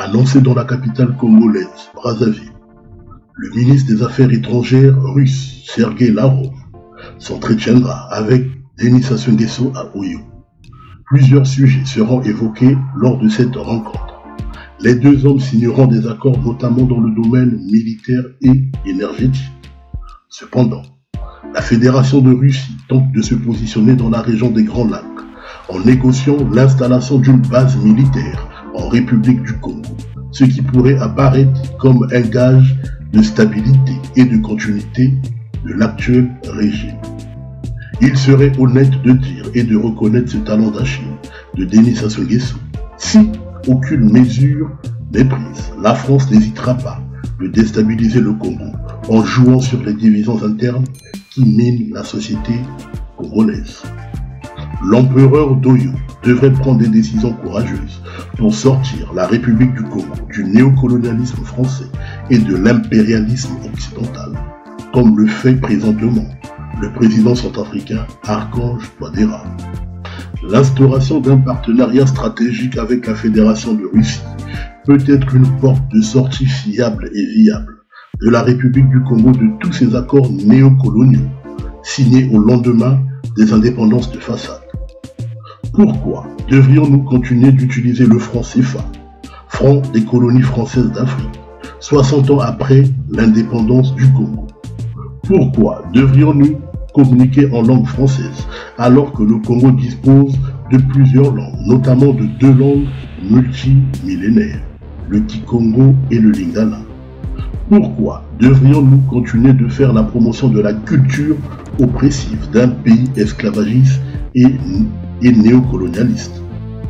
annoncé dans la capitale congolaise, Brazzaville. Le ministre des Affaires étrangères russe, Sergei Lavrov, s'entretiendra avec Denis Sassou Nguesso à Oyo. Plusieurs sujets seront évoqués lors de cette rencontre. Les deux hommes signeront des accords notamment dans le domaine militaire et énergétique. Cependant, la Fédération de Russie tente de se positionner dans la région des Grands Lacs en négociant l'installation d'une base militaire en République du Congo, ce qui pourrait apparaître comme un gage de stabilité et de continuité de l'actuel régime. Il serait honnête de dire et de reconnaître ce talent d'Achille de Denis Sassou Nguesso. Si aucune mesure n'est prise, la France n'hésitera pas de déstabiliser le Congo en jouant sur les divisions internes qui minent la société congolaise. L'empereur d'Oyo devrait prendre des décisions courageuses pour sortir la République du Congo du néocolonialisme français et de l'impérialisme occidental, comme le fait présentement le président centrafricain Archange Touadéra. L'instauration d'un partenariat stratégique avec la Fédération de Russie peut être une porte de sortie fiable et viable de la République du Congo de tous ces accords néocoloniaux signés au lendemain des indépendances de façade. Pourquoi devrions-nous continuer d'utiliser le franc CFA, franc des colonies françaises d'Afrique, 60 ans après l'indépendance du Congo? Pourquoi devrions-nous communiquer en langue française alors que le Congo dispose de plusieurs langues, notamment de deux langues multimillénaires, le Kikongo et le Lingala? Pourquoi devrions-nous continuer de faire la promotion de la culture oppressive d'un pays esclavagiste et néocolonialiste?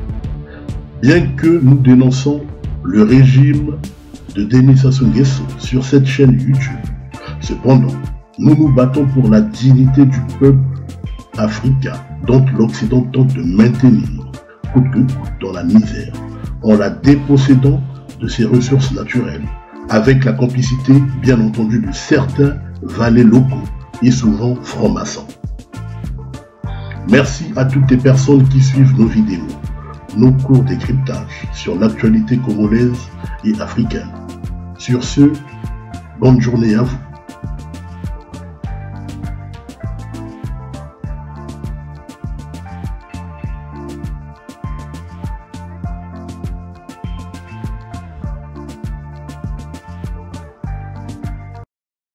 Bien que nous dénonçons le régime de Denis Sassou Nguesso sur cette chaîne YouTube, cependant, nous nous battons pour la dignité du peuple africain dont l'Occident tente de maintenir coûte que coûte dans la misère en la dépossédant de ses ressources naturelles, avec la complicité bien entendu de certains valets locaux et souvent francs-maçons. Merci à toutes les personnes qui suivent nos vidéos, nos cours décryptage sur l'actualité congolaise et africaine. Sur ce, bonne journée à vous.